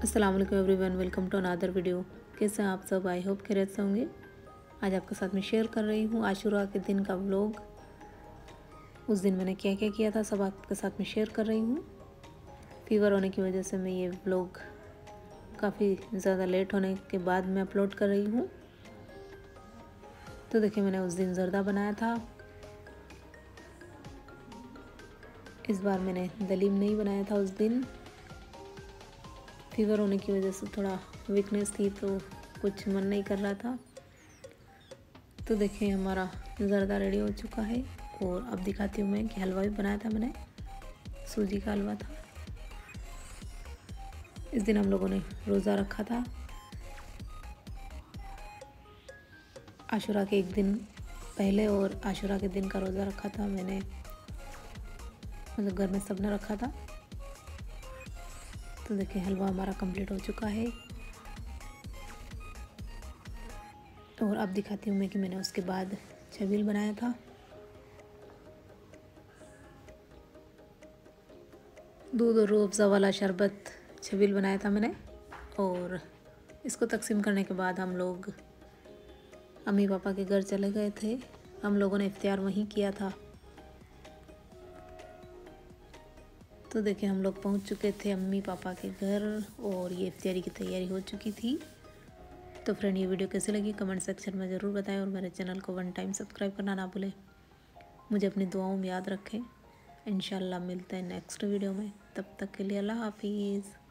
अस्सलाम वालेकुम everyone, welcome to another video. कैसे हैं आप सब? आई होप खैरियत से होंगे। आज आपके साथ में शेयर कर रही हूँ आशूरा के दिन का व्लॉग। उस दिन मैंने क्या क्या किया था सब आपके साथ में शेयर कर रही हूँ। फीवर होने की वजह से मैं ये व्लॉग काफ़ी ज़्यादा लेट होने के बाद मैं अपलोड कर रही हूँ। तो देखिए, मैंने उस दिन ज़र्दा बनाया था। इस बार मैंने दलीम नहीं बनाया था। उस दिन फीवर होने की वजह से थोड़ा वीकनेस थी तो कुछ मन नहीं कर रहा था। तो देखिए, हमारा ज़र्दा रेडी हो चुका है। और अब दिखाती हूँ मैं कि हलवा भी बनाया था मैंने। सूजी का हलवा था। इस दिन हम लोगों ने रोज़ा रखा था। आशूरा के एक दिन पहले और आशूरा के दिन का रोज़ा रखा था मैंने, मतलब घर में सब ने रखा था। तो देखिए, हलवा हमारा कंप्लीट हो चुका है। और अब दिखाती हूँ मैं कि मैंने उसके बाद छबील बनाया था। दूध और रूह अफ़ज़ा वाला शरबत छबील बनाया था मैंने। और इसको तकसीम करने के बाद हम लोग अम्मी पापा के घर चले गए थे। हम लोगों ने इफ्तियार वहीं किया था। तो देखिए, हम लोग पहुंच चुके थे अम्मी पापा के घर और ये इफ्तियारी की तैयारी हो चुकी थी। तो फ्रेंड, ये वीडियो कैसी लगी कमेंट सेक्शन में ज़रूर बताएं और मेरे चैनल को 1 टाइम सब्सक्राइब करना ना भूलें। मुझे अपनी दुआओं में याद रखें। इंशाल्लाह मिलते हैं नेक्स्ट वीडियो में। तब तक के लिए अल्लाह हाफिज़।